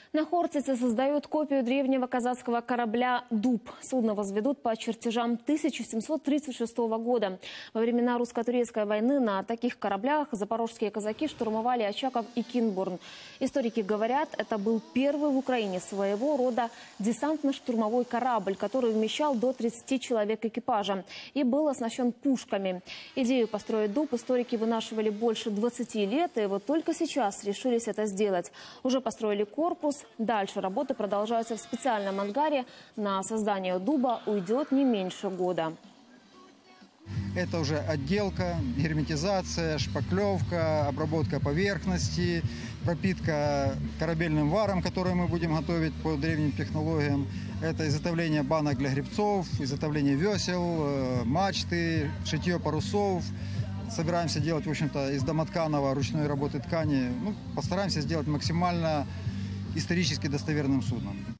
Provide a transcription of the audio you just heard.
На Хортице создают копию древнего казацкого корабля «Дуб». Судно возведут по чертежам 1736 года. Во времена русско-турецкой войны на таких кораблях запорожские казаки штурмовали Очаков и Кинбурн. Историки говорят, это был первый в Украине своего рода десантно-штурмовой корабль, который вмещал до 30 человек экипажа и был оснащен пушками. Идею построить «Дуб» историки вынашивали больше 20 лет, и вот только сейчас решились это сделать. Уже построили корпус. Дальше работы продолжаются в специальном ангаре. На создание «Дуба» уйдет не меньше года. Это уже отделка, герметизация, шпаклевка, обработка поверхности, пропитка корабельным варом, который мы будем готовить по древним технологиям. Это изготовление банок для гребцов, изготовление весел, мачты, шитье парусов. Собираемся делать, в общем-то, из домотканого ручной работы ткани. Постараемся сделать максимально исторически достоверным судном.